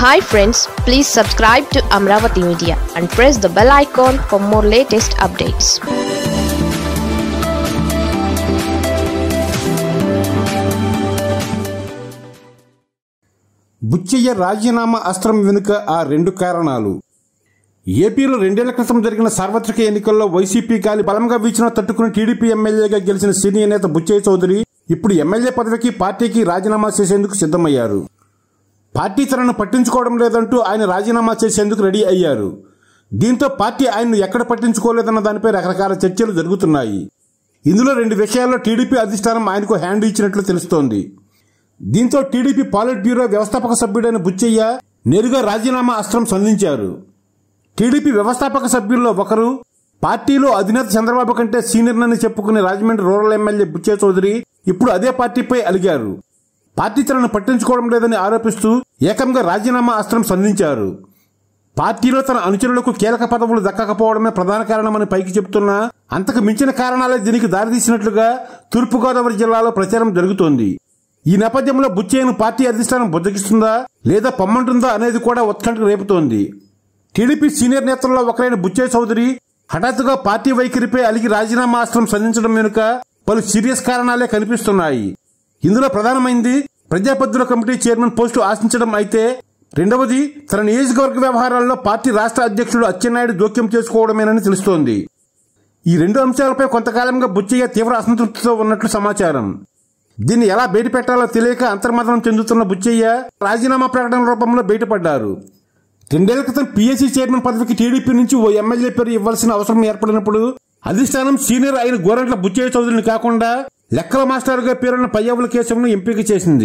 Hi friends, please subscribe to Amaravathi Media and press the bell icon for more latest updates. Buchaiah రాజీనామా అస్త్రం వెనుక ఆ రెండు కారణాలు. ఏపీలో 2 ఏళ్ల క్రితం జరిగిన సార్వత్రిక ఎన్నికల్లో వైసీపీ గాలి బలంగా వీచినా తట్టుకుని టీడీపీ ఎమ్మెల్యేగా గెలిచిన సీనియర్ నేత బుచ్చయ్య చౌదరి ఇప్పుడు ఎమ్మెల్యే పదవికి పార్టీకి రాజీనామా చేసేందుకు సిద్ధమయ్యారు. పార్టీ తనను పట్టించుకోవడం లేదంటూ ఆయన రాజీనామా చేసేందుకు రెడీ అయ్యారు. దీంతో పార్టీ ఆయన్ను ఎక్కడ పట్టించుకోలేదన్న దానిపై రకరకాల చర్చలు జరుగుతున్నాయి. ఇందులో 2 విషయాల్లో టీడీపీ అధిష్టానం ఆయనకు హ్యాండ్ ఇచ్చినట్లు తెలుస్తోంది. దీంతో టీడీపీ పాలిట్ బ్యూరో వ్యవస్థాపక సభ్యుడైన బుచ్చయ్య నేరుగా రాజీనామా అస్త్రం సంధించారు. టీడీపీ వ్యవస్థాపక సభ్యుల్లో ఒకరు, పార్టీలో అధినేత చంద్రబాబు కంటే సీనియర్నని చెప్పుకునే రాజమండ్రి రూరల్ ఎమ్మెల్యే బుచ్చయ్య చౌదరి ఇప్పుడు అదే పార్టీపై అలిగారు. పార్టీ తనను పట్టించుకోవడం లేదని ఆరోపిస్తూ ఏకంగా రాజీనామా అస్త్రం సంధించారు. పార్టీలో తన అనుచరులకు కీలక పదవులు దక్కకపోవడమే ప్రధాన కారణమని పైకి చెబుతున్నా అంతకు మించిన కారణాలే దీనికి దారితీసినట్లుగా తూర్పుగోదావరి జిల్లాలో ప్రచారం జరుగుతోంది. ఈ నేపథ్యంలో బుచ్చయ్యను పార్టీ అధిష్టానం బుజ్జగిస్తుందా లేదా పొమ్మంటుందా అనేది కూడా ఉత్కంఠ రేపుతోంది. టీడీపీ సీనియర్ నేతల్లో ఒకరైన బుచ్చయ్య చౌదరి హఠాత్తుగా పార్టీ వైఖరిపై అలిగి రాజీనామా అస్త్రం సంధించడం వెనుక పలు సీరియస్ కారణాలే కనిపిస్తున్నాయి. ఇందులో ప్రధానమైంది ప్రజాపద్దుల కమిటీ చైర్మన్ పోస్టు ఆశించడం అయితే, రెండవది తన నియోజకవర్గ వ్యవహారాల్లో పార్టీ రాష్ట్ర అధ్యక్షుడు అచ్చెన్నాయుడు జోక్యం చేసుకోవడమేనని తెలుస్తోంది. ఈ 2 అంశాలపై కొంతకాలంగా బుచ్చయ్య తీవ్ర అసంతృప్తితో ఉన్నట్లు సమాచారం. దీన్ని ఎలా బయటపెట్టాలో తెలియక అంతర్మథనం చెందుతున్న బుచ్చయ్య రాజీనామా ప్రకటన రూపంలో బయటపడ్డారు. 2 ఏళ్ల క్రితం పీఎస్సీ చైర్మన్ పదవికి టీడీపీ నుంచి ఓ ఎమ్మెల్యే పేరు ఇవ్వాల్సిన అవసరం ఏర్పడినప్పుడు అధిష్టానం సీనియర్ అయిన గోరంట్ల బుచ్చయ్య చౌదరిని కాకుండా లెక్కల మాస్టర్గా పేరున్న పయ్యావుల కేశవను ఎంపిక చేసింది.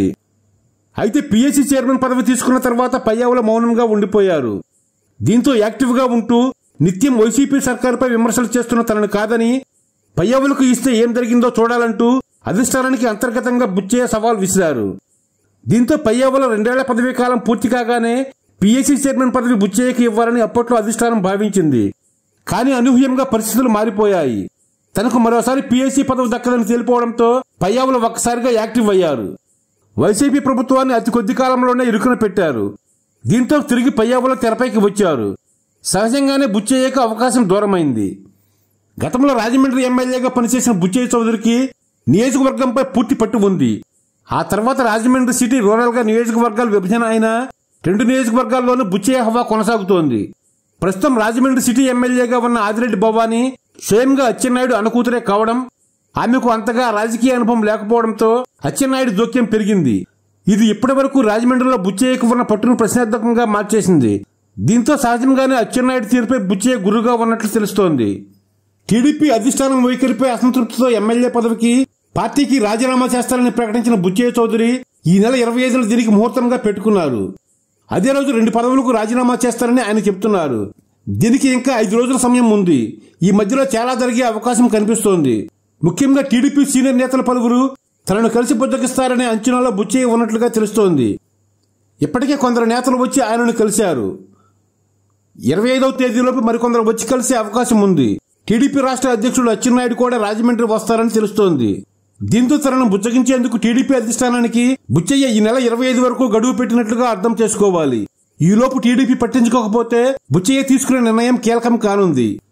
అయితే పీఎస్సీ చైర్మన్ పదవి తీసుకున్న తర్వాత పయ్యావుల మౌనంగా ఉండిపోయారు. దీంతో యాక్టివ్గా ఉంటూ నిత్యం వైసీపీ సర్కారుపై విమర్శలు చేస్తున్న తనను కాదని, పయ్యావులకు ఇస్తే ఏం జరిగిందో చూడాలంటూ అధిష్టానానికి అంతర్గతంగా బుచ్చయ్య సవాల్ విసిరారు. దీంతో పయ్యావుల 2 ఏళ్ల పదవీ కాలం పూర్తి కాగానే పీఎస్సీ చైర్మన్ పదవి బుచ్చయ్యకి ఇవ్వాలని అప్పట్లో అధిష్టానం భావించింది. కానీ అనూహ్యంగా పరిస్థితులు మారిపోయాయి. తనకు మరోసారి పీఎస్సీ పదవి దక్కదని తేలిపోవడంతో పయ్యావులు ఒక్కసారిగా యాక్టివ్ అయ్యారు. వైసీపీ ప్రభుత్వాన్ని అతి కొద్ది కాలంలోనే ఇరుకున పెట్టారు. దీంతో తిరిగి పయ్యావుల తెరపైకి వచ్చారు. సహజంగానే బుచ్చయ్యకు అవకాశం దూరమైంది. గతంలో రాజమండ్రి ఎమ్మెల్యేగా పనిచేసిన బుచ్చయ్య చౌదరికి నియోజకవర్గంపై పూర్తి పట్టు ఉంది. ఆ తర్వాత రాజమండ్రి సిటీ రూరల్ గా నియోజకవర్గాలు విభజన అయినా 2 నియోజకవర్గాల్లోనూ బుచ్చయ్య హవా కొనసాగుతోంది. ప్రస్తుతం రాజమండ్రి సిటీ ఎమ్మెల్యేగా ఉన్న ఆదిరెడ్డి భవానీ స్వయంగా అచ్చెన్నాయుడు అనుకూతురే కావడం, ఆమెకు అంతగా రాజకీయ అనుభవం లేకపోవడంతో అచ్చెన్నాయుడు జోక్యం పెరిగింది. ఇది ఇప్పటి వరకు రాజమండ్రిలో బుచ్చయ్యకు ఉన్న పట్టును ప్రశ్నార్థకంగా మార్చేసింది. దీంతో సహజంగానే అచ్చెన్నాయుడు తీరుపై బుచ్చయ్య గురుగా ఉన్నట్లు తెలుస్తోంది. టీడీపీ అధిష్టానం వైఖరిపై అసంతృప్తితో ఎమ్మెల్యే పదవికి పార్టీకి రాజీనామా చేస్తారని ప్రకటించిన బుచ్చయ్య చౌదరి ఈ నెల 25న దీనికి ముహూర్తంగా పెట్టుకున్నారు. అదే రోజు 2 పదవులకు రాజీనామా చేస్తారని ఆయన చెబుతున్నారు. దీనికి ఇంకా 5 రోజుల సమయం ఉంది. ఈ మధ్యలో చాలా జరిగే అవకాశం కనిపిస్తోంది. ముఖ్యంగా టీడీపీ సీనియర్ నేతల పలువురు తనను కలిసి బుజ్జగిస్తారనే అంచనాలో బుచ్చయ్య ఉన్నట్లుగా తెలుస్తోంది. ఇప్పటికే కొందరు నేతలు వచ్చి ఆయనను కలిశారు. 25వ తేదీలోపు మరికొందరు వచ్చి కలిసే అవకాశం ఉంది. టీడీపీ రాష్ట్ర అధ్యక్షుడు అచ్చెన్నాయుడు కూడా రాజమండ్రి వస్తారని తెలుస్తోంది. దీంతో తనను బుజ్జగించేందుకు టీడీపీ అధిష్టానానికి బుచ్చయ్య ఈ నెల 25 వరకు గడువు పెట్టినట్లుగా అర్థం చేసుకోవాలి. ఈలోపు టీడీపీ పట్టించుకోకపోతే బుచ్చయ్య తీసుకునే నిర్ణయం కీలకం కానుంది.